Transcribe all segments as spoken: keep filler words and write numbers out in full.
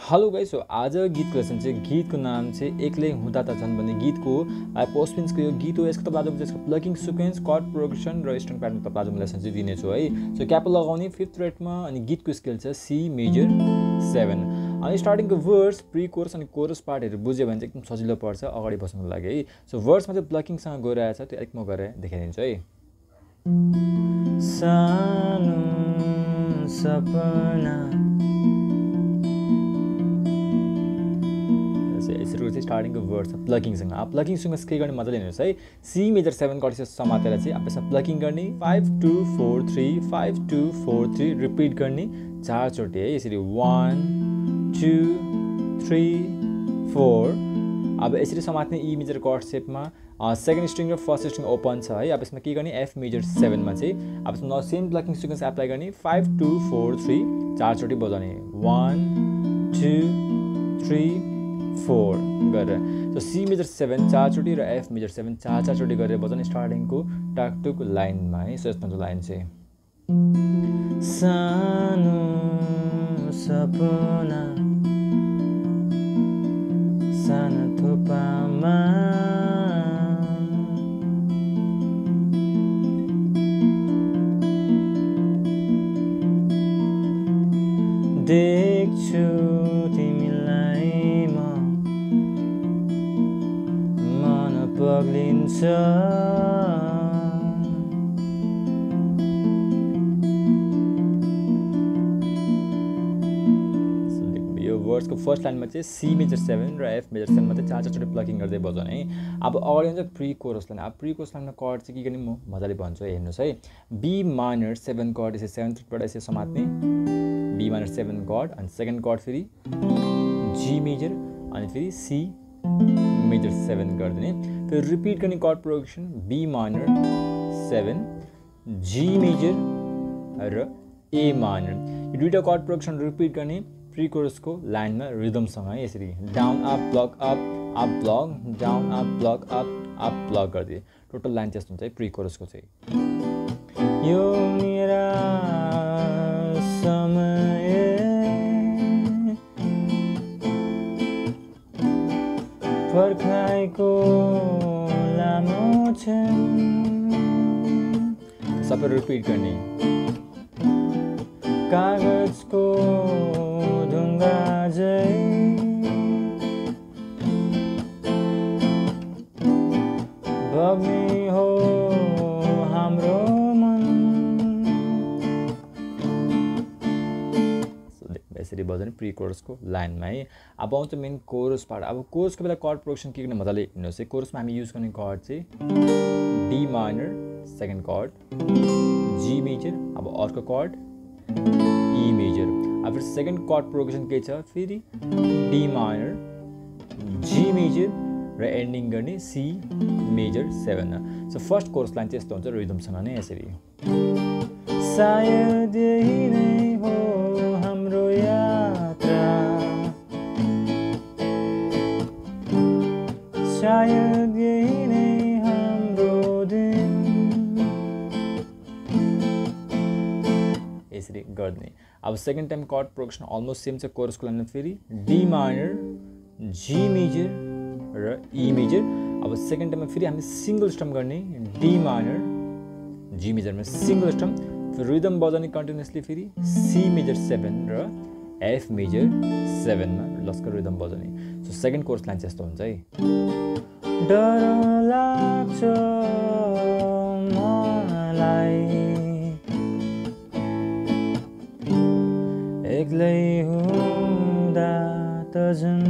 Hello guys, so आज गीतको lesson चाहिँ गीतको नाम चाहिँ एक्लै हुँदा त झन् भन्ने गीतको पोस्टपिन्सको यो गीत हो। यसको तबलाजोमा यसको प्लगिङ सिक्वेन्स, कर्ड प्रोग्रेसन र स्ट्रिङ प्याटर्न तबलाजोमा लेसन चाहिँ दिनेछु है। सो क्याप लगाउने फिफ्थ रेटमा अनि गीतको स्केल छ सी मेजर सेभेन। अनि स्टार्टिङको वर्स, प्री कोरस अनि कोरस पार्टहरू बुझ्यो भने चाहिँ एकदम सजिलो पर्छ अगाडि बस्नुको लागि है। सो वर्समा चाहिँ प्लगिङसँग गइरहेछ, त्यो अलिक म गरेर देखाइदिन्छु है। सानो सपना यसरी चाहिँ स्टार्टिङको वर्ड छ प्लगिङसँग। अब प्लगिङसँग के गर्ने मजाले हेर्नुहोस् है। सी मेजर सेभेन कर्ड समातेर चाहिँ अब यसमा प्लगिङ गर्ने, five two four three five two four three repeat गर्ने चारचोटि है। यसरी वान टू थ्री फोर। अब यसरी समात्ने ई मेजर कर्ड सेपमा सेकेन्ड स्ट्रिङ र फर्स्ट स्ट्रिङ ओपन छ है। अब यसमा के गर्ने, एफ मेजर सेभेनमा चाहिँ अब यसमा सेम प्लगिङ सिक्वेन्स एप्लाई गर्ने, फाइभ टू फोर थ्री चारचोटि बजाउने, वान टू थ्री फोर गरेर। सो सी मेजर सेभेन चारचोटि र एफ मेजर सेभेन चार चारचोटि गरेर बजाउने स्टार्टिङको टाकटुक लाइनमा है। सो यसमा लाइन चाहिँ सानो सपना सानो थोपामा देख्छु तिमीलाई म मन पग्लिन्छ। यो वर्ड्सको फर्स्ट लाइनमा चाहिँ सी मेजर सेभेन र एफ मेजर सेभेनमा चाहिँ चार चारचोटि प्लगिङ गर्दै बजाउने है। अब अगाडि हुन्छ प्री कोरस लाइन। अब प्री कोरस लाइनमा कर्ड चाहिँ के गर्ने म मजाले भन्छु है, हेर्नुहोस् है। बी माइनर सेभेन कर्ड यसरी सेभेन थ्रिटबाट यसरी समात्ने, बी माइनर सेभेन कर्ड अनि सेकेन्ड कर्ड फेरि जी मेजर अनि फेरि सी मेजर सेभेन गरिदिने। फेरि रिपिट गर्ने chord progression B minor seven, G major र ए माइनर। यो दुईवटा कर्ड प्रोग्रेसन रिपिट गर्ने प्री कोरसको लाइनमा रिदमसँग है। यसरी down up block up up block down up block up up block गरिदिए। टोटल लाइन त्यस्तो हुन्छ है प्री कोरसको चाहिँ। यो मेरा समय पर्खाइको लामो छ, सबै रिपिट गर्ने। कागजको ढुङ्गा झै बग्ने हो हाम्रो मन। यसरी बजाउने प्री कोरसको लाइनमा है। अब आउँछ मेन कोरस पार्ट। अब कोरसको बेला कर्ड प्रोग्रेसन के गर्ने मजाले हेर्नुहोस् है। कोरसमा हामी युज गर्ने कर्ड चाहिँ D minor second chord, G major, अब अर्को कर्ड ई मेजर। अब फेरि सेकेन्ड कर्ड प्रोग्रेसन के छ, फेरि डी माइनर, जी मेजर र एन्डिङ गर्ने C major seven. So first chorus line चाहिँ यस्तो हुन्छ रिदमसँग नै यसरी। सायद यही नै हो हाम्रो यात्रा, सायद यही नै हाम्रो दिन, यसरी गर्ने। अब second time chord progression almost same छ कोरसको लाइनमा, फेरि डी माइनर, जी मेजर र ई मेजर। अब सेकेन्ड टाइममा फेरि हामी सिङ्गल स्ट्रम गर्ने, डी माइनर, जी मेजरमा सिङ्गल स्ट्रम, फेरि रिदम बजाउने कन्टिन्युसली, फेरि सी मेजर सेभेन र एफ मेजर सेभेनमा लस्कर रिदम बजाउने। सो सेकेन्ड कोरस लाइन चाहिँ यस्तो हुन्छ है। डर लाग्छ मलाई एक्लै हुँदा त झन्,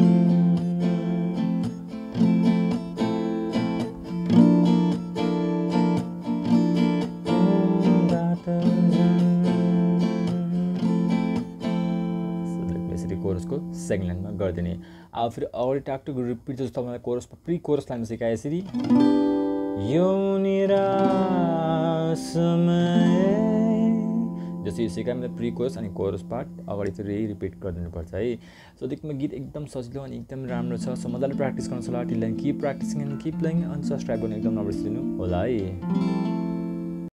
हुँदा त झन्। यसरी कोरसको सेकेन्ड लाइनमा गरिदिने। अब फेरि अगाडि टाकटुक रिपिट जस्तो तपाईँलाई कोरस प्री कोरस लाइनमा सिकाए यसरी। यो मेरा समय जस्तो यो सिकायो मैले प्री कोरस अनि कोरस पार्ट अगाडि फेरि यही रिपिट गरिदिनुपर्छ है। सो देखिमा गीत एकदम सजिलो अनि एकदम राम्रो छ। सो मजाले प्र्याक्टिस गर्नु होला। Till then keep practising and keep playing and subscribe गर्नु एकदम नबिर्सिनु होला है।